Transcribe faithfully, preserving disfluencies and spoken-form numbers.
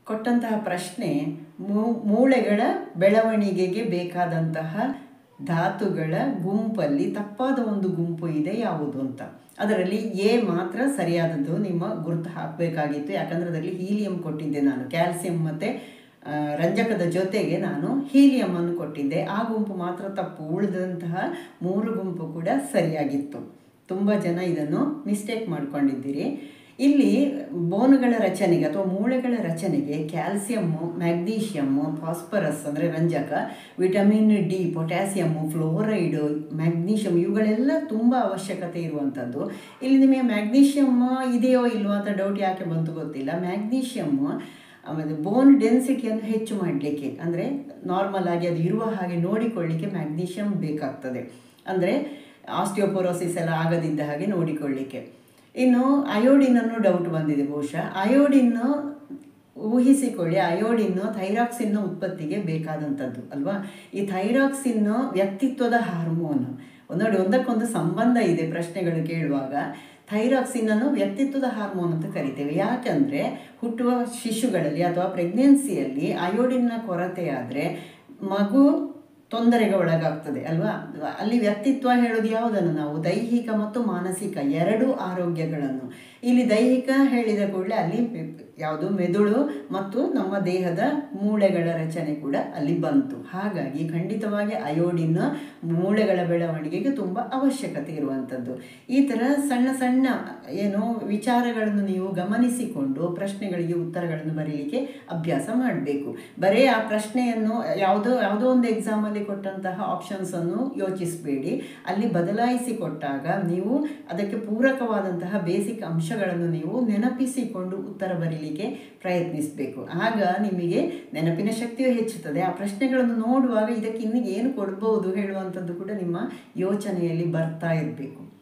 ಕೊಟ್ಟಂತಹ ಪ್ರಶ್ನೆ ಮೂಳೆಗಳ ಬೆಳವಣಿಗೆಗೆ ಬೇಕಾದಂತಹ ಧಾತುಗಳ ಗುಂಪಲ್ಲಿ ತಪ್ಪಾದ ಒಂದು ಗುಂಪು ಇದೆ ಯಾವುದು ಅಂತ. ಅದರಲ್ಲಿ ಎ ಮಾತ್ರ ಸರಿಯಾದದ್ದು ನಿಮ್ಮ ಗುರುತು ಹಾಕಬೇಕಾಗಿತ್ತು. ಯಾಕಂದರೆ ಅದರಲ್ಲಿ ಹೀಲಿಯಂ ಕೊಟ್ಟಿದ್ದೆ ನಾನು, ಕ್ಯಾಲ್ಸಿಯಂ ಮತ್ತು ರಂಜಕದ ಜೊತೆಗೆ ನಾನು ಹೀಲಿಯಮನ್ನು ಕೊಟ್ಟಿದ್ದೆ. ಆ ಗುಂಪು ಮಾತ್ರ ತಪ್ಪು, ಉಳಿದಂತಹ ಮೂರು ಗುಂಪು ಕೂಡ ಸರಿಯಾಗಿತ್ತು. ತುಂಬ ಜನ ಇದನ್ನು ಮಿಸ್ಟೇಕ್ ಮಾಡ್ಕೊಂಡಿದ್ದೀರಿ. ಇಲ್ಲಿ ಬೋನುಗಳ ರಚನೆಗೆ ಅಥವಾ ಮೂಳೆಗಳ ರಚನೆಗೆ ಕ್ಯಾಲ್ಸಿಯಮ್ಮು, ಮ್ಯಾಗ್ನೀಷಿಯಮ್ಮು, ಫಾಸ್ಫರಸ್ ಅಂದರೆ ರಂಜಕ, vitamin D, potassium, fluoride, magnesium ಇವುಗಳೆಲ್ಲ ತುಂಬ ಅವಶ್ಯಕತೆ ಇರುವಂಥದ್ದು. ಇಲ್ಲಿ ನಿಮಗೆ ಮ್ಯಾಗ್ನೀಷಿಯಮ್ ಇದೆಯೋ ಇಲ್ವೋ ಅಂತ ಡೌಟ್ ಯಾಕೆ ಬಂತು ಗೊತ್ತಿಲ್ಲ. ಮ್ಯಾಗ್ನೀಷಿಯಮ್ಮು ಆಮೇಲೆ ಬೋನ್ ಡೆನ್ಸಿಟಿಯನ್ನು ಹೆಚ್ಚು ಮಾಡಲಿಕ್ಕೆ, ಅಂದರೆ ನಾರ್ಮಲ್ ಆಗಿ ಅದು ಇರುವ ಹಾಗೆ ನೋಡಿಕೊಳ್ಳಿಕ್ಕೆ ಮ್ಯಾಗ್ನೀಷಿಯಮ್ ಬೇಕಾಗ್ತದೆ. ಅಂದರೆ ಆಸ್ಟಿಯೋಪೊರೋಸಿಸ್ ಎಲ್ಲ ಆಗದಿದ್ದ ಹಾಗೆ ನೋಡಿಕೊಳ್ಳಿಕ್ಕೆ. ಇನ್ನು ಅಯೋಡಿನನ್ನು ಡೌಟ್ ಬಂದಿದೆ ಬಹುಶಃ. ಅಯೋಡಿನ್ನು ಊಹಿಸಿಕೊಳ್ಳಿ, ಅಯೋಡಿನ್ನು ಥೈರಾಕ್ಸಿನ್ನ ಉತ್ಪತ್ತಿಗೆ ಬೇಕಾದಂಥದ್ದು ಅಲ್ವಾ. ಈ ಥೈರಾಕ್ಸಿನ್ನು ವ್ಯಕ್ತಿತ್ವದ ಹಾರ್ಮೋನು. ನೋಡಿ, ಒಂದಕ್ಕೊಂದು ಸಂಬಂಧ ಇದೆ ಪ್ರಶ್ನೆಗಳು ಕೇಳುವಾಗ. ಥೈರಾಕ್ಸಿನನ್ನು ವ್ಯಕ್ತಿತ್ವದ ಹಾರ್ಮೋನ್ ಅಂತ ಕರಿತೇವೆ. ಯಾಕಂದರೆ ಹುಟ್ಟುವ ಶಿಶುಗಳಲ್ಲಿ ಅಥವಾ ಪ್ರೆಗ್ನೆನ್ಸಿಯಲ್ಲಿ ಅಯೋಡಿನ್ನ ಕೊರತೆಯಾದರೆ ಮಗು ತೊಂದರೆಗೆ ಒಳಗಾಗ್ತದೆ ಅಲ್ವಾ. ಅಲ್ಲಿ ವ್ಯಕ್ತಿತ್ವ ಹೇಳೋದು ಯಾವುದನ್ನು ನಾವು, ದೈಹಿಕ ಮತ್ತು ಮಾನಸಿಕ ಎರಡು ಆರೋಗ್ಯಗಳನ್ನು. ಇಲ್ಲಿ ದೈಹಿಕ ಹೇಳಿದ ಕೂಡಲೇ ಅಲ್ಲಿ ಯಾವುದು ಮೆದುಳು ಮತ್ತು ನಮ್ಮ ದೇಹದ ಮೂಳೆಗಳ ರಚನೆ ಕೂಡ ಅಲ್ಲಿ ಬಂತು. ಹಾಗಾಗಿ ಖಂಡಿತವಾಗಿ ಅಯೋಡಿನ್ ಮೂಳೆಗಳ ಬೆಳವಣಿಗೆಗೆ ತುಂಬ ಅವಶ್ಯಕತೆ ಇರುವಂಥದ್ದು. ಈ ಥರ ಸಣ್ಣ ಸಣ್ಣ ಏನು ವಿಚಾರಗಳನ್ನು ನೀವು ಗಮನಿಸಿಕೊಂಡು ಪ್ರಶ್ನೆಗಳಿಗೆ ಉತ್ತರಗಳನ್ನು ಬರೀಲಿಕ್ಕೆ ಅಭ್ಯಾಸ ಮಾಡಬೇಕು. ಬರೀ ಆ ಪ್ರಶ್ನೆಯನ್ನು ಯಾವುದೋ ಯಾವುದೋ ಒಂದು ಎಕ್ಸಾಮಲ್ಲಿ ಕೊಟ್ಟಂತಹ ಆಪ್ಷನ್ಸನ್ನು ಯೋಚಿಸಬೇಡಿ. ಅಲ್ಲಿ ಬದಲಾಯಿಸಿ ಕೊಟ್ಟಾಗ ನೀವು ಅದಕ್ಕೆ ಪೂರಕವಾದಂತಹ ಬೇಸಿಕ್ ಅಂಶಗಳನ್ನು ನೀವು ನೆನಪಿಸಿಕೊಂಡು ಉತ್ತರ ಬರೀಲಿಕ್ಕೆ ಪ್ರಯತ್ನಿಸಬೇಕು. ಆಗ ನಿಮಗೆ ನೆನಪಿನ ಶಕ್ತಿಯು ಹೆಚ್ಚುತ್ತದೆ. ಆ ಪ್ರಶ್ನೆಗಳನ್ನು ನೋಡುವಾಗ ಇದಕ್ಕೆ ಇನ್ನು ಏನು ಕೊಡ್ಬೋದು ಹೇಳುವಂಥದ್ದು ಕೂಡ ನಿಮ್ಮ ಯೋಚನೆಯಲ್ಲಿ ಬರ್ತಾ ಇರಬೇಕು.